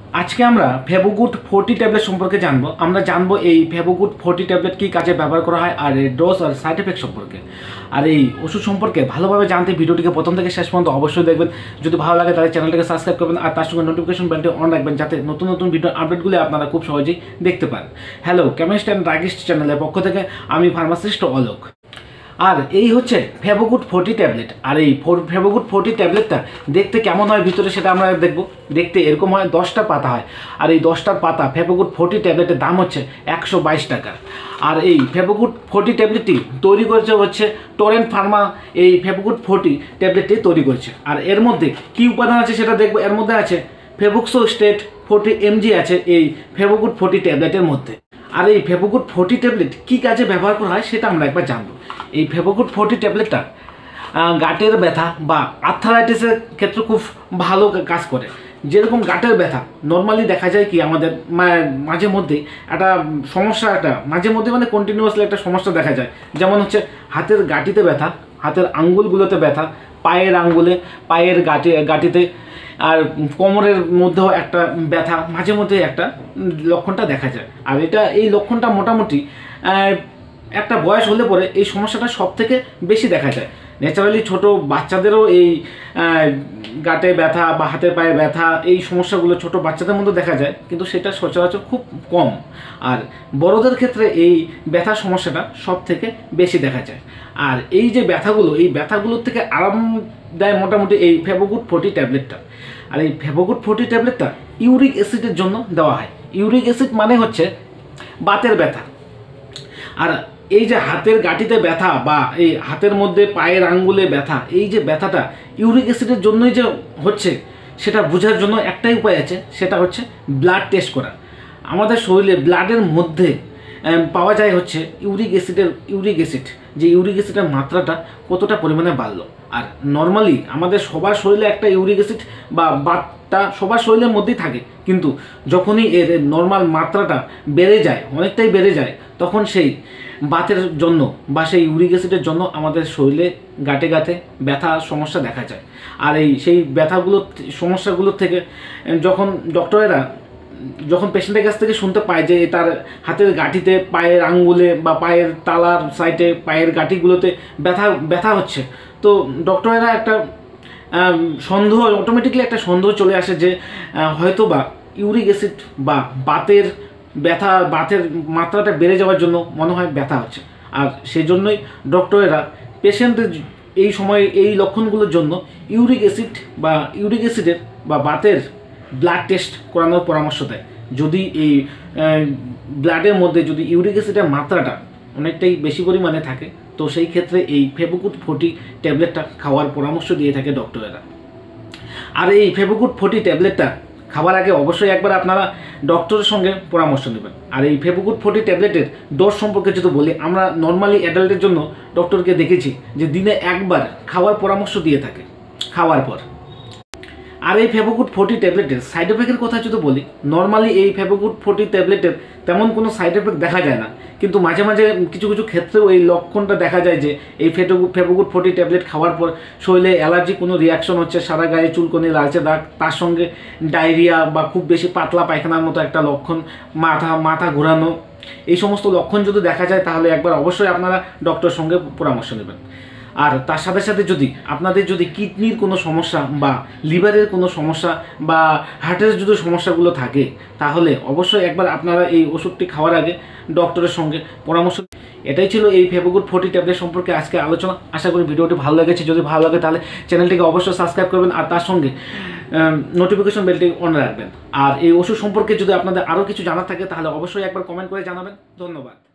আজকে আমরা ফেবুগুড 40 ট্যাবলেট সম্পর্কে জানবো। আমরা জানবো এই ফেবুগুড 40 ট্যাবলেট কী কাজে ব্যবহার করা হয়, আর এর ডোজ আর সাইড এফেক্ট সম্পর্কে। আর এই ওষুধ সম্পর্কে ভালোভাবে জানতে ভিডিওটিকে প্রথম থেকে শেষ পর্যন্ত অবশ্যই দেখবেন। যদি ভালো লাগে তাহলে চ্যানেলটাকে সাবস্ক্রাইব করবেন আর তার সঙ্গে নোটিফিকেশন বেলটি অন রাখবেন, যাতে নতুন নতুন ভিডিও আপডেটগুলি আপনারা খুব সহজেই দেখতে পান। হ্যালো, কেমিস্ট অ্যান্ড ড্রাগিস্ট চ্যানেলের পক্ষ থেকে আমি ফার্মাসিস্ট অলোক। আর এই হচ্ছে ফেবুগুড 40 ট্যাবলেট। আর এই ফেবুগুড 40 ট্যাবলেটটা দেখতে কেমন হয় ভিতরে সেটা আমরা দেখব। দেখতে এরকম হয়, 10টা পাতা হয়। আর এই 10টা পাতা ফেবুগুড 40 ট্যাবলেটের দাম হচ্ছে 122 টাকা। আর এই ফেবুগুড 40 ট্যাবলেটটি তৈরি করেছে হচ্ছে টরেন্ট ফার্মা। এই ফেবুগুড 40 ট্যাবলেটটি তৈরি করেছে। আর এর মধ্যে কী উপাদান আছে সেটা দেখব। এর মধ্যে আছে ফেবুক্সোস্টেট 40 mg আছে এই ফেবুগুড 40 ট্যাবলেটের মধ্যে। আর এই ফেবুগুড 40 ট্যাবলেট কী কাজে ব্যবহার করা হয় সেটা আমরা একবার জানবো। এই ফেবুগুড 40 ট্যাবলেটটা গাঁটের ব্যথা বা আর্থারাইটিসের ক্ষেত্রে খুব ভালো কাজ করে। যেরকম গাঁটের ব্যথা নর্মালি দেখা যায় কি আমাদের মাঝে মধ্যেই একটা সমস্যা, মাঝে মধ্যে মানে কন্টিনিউয়াসলি একটা সমস্যা দেখা যায়। যেমন হচ্ছে হাতের গাঁটিতে ব্যথা, হাতের আঙ্গুলগুলোতে ব্যথা, পায়ের আঙ্গুলে, পায়ের গাঁটিতে, আর কোমরের মধ্যেও একটা ব্যথা মাঝে মধ্যে একটা লক্ষণটা দেখা যায়। আর এই লক্ষণটা মোটামুটি একটা বয়স হলে পরে এই সমস্যাটা সব থেকে বেশি দেখা যায়। ন্যাচারালি ছোট বাচ্চাদেরও এই গাঁটে ব্যথা বা হাতে পায়ে ব্যথা এই সমস্যাগুলো ছোট বাচ্চাদের মধ্যে দেখা যায়, কিন্তু সেটা সচরাচর খুব কম। আর বড়দের ক্ষেত্রে এই ব্যথার সমস্যাটা সব থেকে বেশি দেখা যায়। আর এই যে ব্যথাগুলো, এই ব্যথাগুলোর থেকে আরাম দেয় মোটামুটি এই ফেবুগুড 40 ট্যাবলেটটা। আর এই ফেবুগুড 40 ট্যাবলেটটা ইউরিক অ্যাসিডের জন্য দেওয়া হয়। ইউরিক অ্যাসিড মানে হচ্ছে বাতের ব্যথা। আর এই যে হাতের গাঁটিতে ব্যথা বা এই হাতের মধ্যে পায়ের আঙ্গুলে ব্যথা, এই যে ব্যথাটা ইউরিক অ্যাসিডের জন্যই যে হচ্ছে সেটা বোঝার জন্য একটাই উপায় আছে, সেটা হচ্ছে ব্লাড টেস্ট করা। আমাদের শরীরে ব্লাডের মধ্যে পাওয়া যায় হচ্ছে ইউরিক অ্যাসিড, যে ইউরিক অ্যাসিডের মাত্রাটা কতটা পরিমাণে বাড়লো। আর নর্মালি আমাদের সবার শরীরে একটা ইউরিক অ্যাসিড বা বাতটা সবার শরীরের মধ্যেই থাকে, কিন্তু যখনই এর নর্মাল মাত্রাটা বেড়ে যায়, অনেকটাই বেড়ে যায়, তখন সেই বাতের জন্য বা সেই ইউরিক অ্যাসিডের জন্য আমাদের শরীরে গাঁটে ব্যথা সমস্যা দেখা যায়। আর সেই সমস্যাগুলোর থেকে যখন পেশেন্টের কাছ থেকে শুনতে পায় যে তার হাতের গাঁটিতে, পায়ের আঙ্গুলে বা পায়ের তালার সাইডে, পায়ের গাঁটিগুলোতে ব্যথা হচ্ছে, তো ডক্টরেরা একটা অটোমেটিকলি একটা সন্দেহ চলে আসে যে হয়তো বা ইউরিক অ্যাসিড বা বাতের মাত্রাটা বেড়ে যাওয়ার জন্য মনে হয় ব্যথা হচ্ছে। আর সেই জন্যই ডক্টরেরা পেশেন্টের এই সময়ে এই লক্ষণগুলোর জন্য ইউরিক অ্যাসিডের বা বাতের ব্লাড টেস্ট করানোর পরামর্শ দেয়। যদি এই ব্লাডের মধ্যে যদি ইউরিক অ্যাসিডের মাত্রাটা অনেকটাই বেশি পরিমাণে থাকে, তো সেই ক্ষেত্রে এই ফেবুগুড 40 ট্যাবলেটটা খাওয়ার পরামর্শ দিয়ে থাকে ডক্টরেরা। আর এই ফেবুগুড 40 ট্যাবলেটটা খাবার আগে অবশ্যই একবার আপনারা ডক্টরের সঙ্গে পরামর্শ নেবেন। আর এই ফেবুগুড 40 ট্যাবলেটের ডোজ সম্পর্কে যদি বলি, আমরা নর্মালি অ্যাডাল্টের জন্য ডক্টরকে দেখেছি যে দিনে একবার খাওয়ার পরামর্শ দিয়ে থাকে খাওয়ার পর। আর এই ফেবুগুড 40 ট্যাবলেটের সাইড এফেক্টের কথা যদি বলি, নর্মালি এই ফেবুগুড 40 ট্যাবলেটের তেমন কোনো সাইড এফেক্ট দেখা যায় না, কিন্তু মাঝে মাঝে কিছু ক্ষেত্রেও এই লক্ষণটা দেখা যায় যে এই ফেবুগুড 40 ট্যাবলেট খাওয়ার পর শরীরে অ্যালার্জি কোনো রিয়াকশন হচ্ছে, সারা গায়ে চুলকনি, লালচে দাগ, তার সঙ্গে ডায়রিয়া বা খুব বেশি পাতলা পায়খানার মতো একটা লক্ষণ, মাথা ঘোরানো, এই সমস্ত লক্ষণ যদি দেখা যায় তাহলে একবার অবশ্যই আপনারা ডক্টরের সঙ্গে পরামর্শ নেবেন। আর তার সাথে সাথে আপনাদের যদি কিডনির কোনো সমস্যা বা লিভারের কোনো সমস্যা বা হার্টের যদি সমস্যাগুলো থাকে, তাহলে অবশ্যই একবার আপনারা এই ওষুধটি খাওয়ার আগে ডক্টরের সঙ্গে পরামর্শ। এটাই ছিল এই ফেবুগুড 40 ট্যাবলেট সম্পর্কে আজকে আলোচনা। আশা করি ভিডিওটি ভালো লেগেছে। যদি ভালো লাগে তাহলে চ্যানেলটিকে অবশ্যই সাবস্ক্রাইব করবেন আর তার সঙ্গে নোটিফিকেশন বেলটি অন রাখবেন। আর এই ওষুধ সম্পর্কে যদি আপনাদের আরও কিছু জানার থাকে তাহলে অবশ্যই একবার কমেন্ট করে জানাবেন। ধন্যবাদ।